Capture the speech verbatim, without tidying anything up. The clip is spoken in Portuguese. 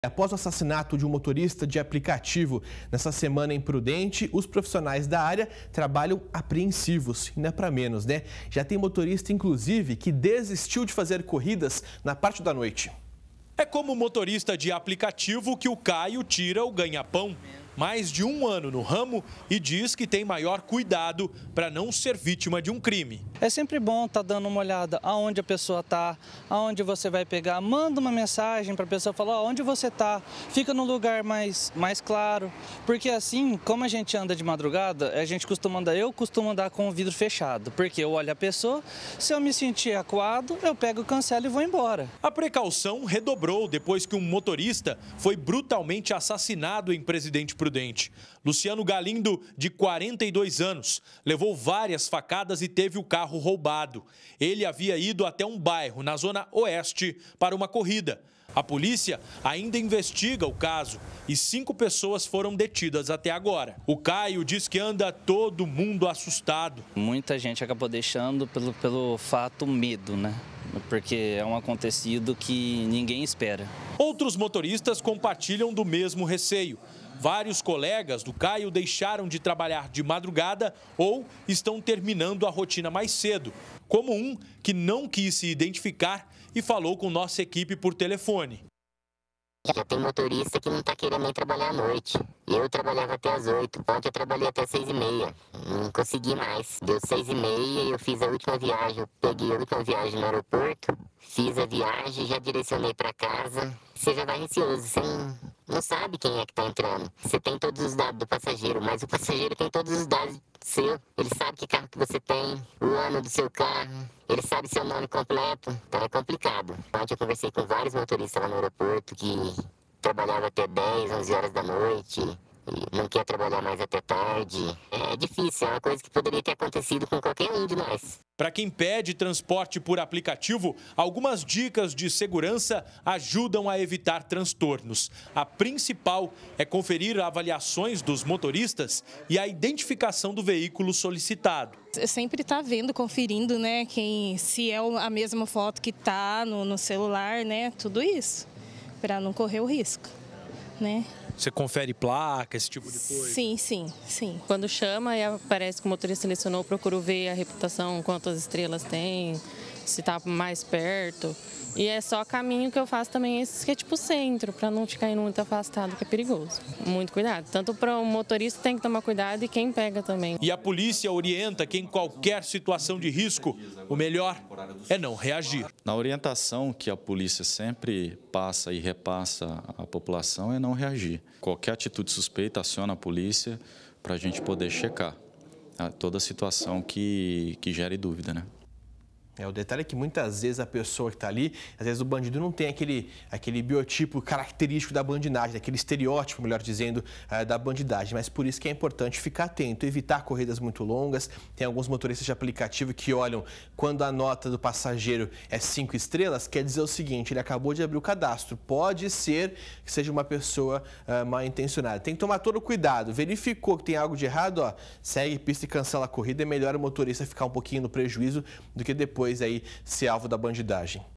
Após o assassinato de um motorista de aplicativo nessa semana em Prudente, os profissionais da área trabalham apreensivos. E não é para menos, né? Já tem motorista, inclusive, que desistiu de fazer corridas na parte da noite. É como motorista de aplicativo que o Caio tira o ganha-pão. Mais de um ano no ramo e diz que tem maior cuidado para não ser vítima de um crime. É sempre bom estar dando uma olhada aonde a pessoa está, aonde você vai pegar. Manda uma mensagem para a pessoa falar oh, onde você está. Fica no lugar mais, mais claro. Porque assim, como a gente anda de madrugada, a gente costuma andar, eu costumo andar com o vidro fechado. Porque eu olho a pessoa, se eu me sentir acuado, eu pego, cancelo e vou embora. A precaução redobrou depois que um motorista foi brutalmente assassinado em Presidente Prudente. Luciano Galindo, de quarenta e dois anos, levou várias facadas e teve o carro roubado. Ele havia ido até um bairro na zona oeste para uma corrida. A polícia ainda investiga o caso e cinco pessoas foram detidas até agora. O Caio diz que anda todo mundo assustado. Muita gente acabou deixando pelo, pelo fato medo, né? Porque é um acontecido que ninguém espera. Outros motoristas compartilham do mesmo receio. Vários colegas do Caio deixaram de trabalhar de madrugada ou estão terminando a rotina mais cedo, como um que não quis se identificar e falou com nossa equipe por telefone. Já tem motorista que não está querendo nem trabalhar à noite. Eu trabalhava até às oito, ontem eu trabalhei até seis e meia. Não consegui mais. Deu seis e meia e eu fiz a última viagem. Eu peguei a última viagem no aeroporto, fiz a viagem, já direcionei para casa. Você já vai receoso, você não, não sabe quem é que está entrando. Você tem todos os dados do passageiro, mas o passageiro tem todos os dados seu. Ele sabe que carro que você tem, o ano do seu carro, ele sabe seu nome completo. Então é complicado. Ontem eu conversei com vários motoristas lá no aeroporto que trabalhavam até dez, onze horas da noite. E não quer trabalhar mais até tarde. É difícil, é uma coisa que poderia ter acontecido com qualquer um de nós. Para quem pede transporte por aplicativo, algumas dicas de segurança ajudam a evitar transtornos. A principal é conferir avaliações dos motoristas e a identificação do veículo solicitado. Sempre está vendo, conferindo, né, quem, se é a mesma foto que está no, no celular, né, tudo isso, para não correr o risco, né? Você confere placa, esse tipo de coisa? Sim, sim, sim. Quando chama e aparece que o motorista selecionou, procuro ver a reputação, quantas estrelas tem, se está mais perto. E é só caminho que eu faço também, esse que é tipo centro, para não ficar indo muito afastado, que é perigoso. Muito cuidado. Tanto para o motorista tem que tomar cuidado e quem pega também. E a polícia orienta que em qualquer situação de risco, o melhor é não reagir. Na orientação que a polícia sempre passa e repassa à população é não reagir. Qualquer atitude suspeita, aciona a polícia para a gente poder checar toda a situação que, que gere dúvida, né? É, o detalhe é que muitas vezes a pessoa que está ali, às vezes o bandido não tem aquele, aquele biotipo característico da bandidagem, aquele estereótipo, melhor dizendo, uh, da bandidagem. Mas por isso que é importante ficar atento, evitar corridas muito longas. Tem alguns motoristas de aplicativo que olham quando a nota do passageiro é cinco estrelas, quer dizer o seguinte, ele acabou de abrir o cadastro. Pode ser que seja uma pessoa uh, mal intencionada. Tem que tomar todo o cuidado. Verificou que tem algo de errado, ó, segue pista e cancela a corrida. É melhor o motorista ficar um pouquinho no prejuízo do que depois aí ser alvo da bandidagem.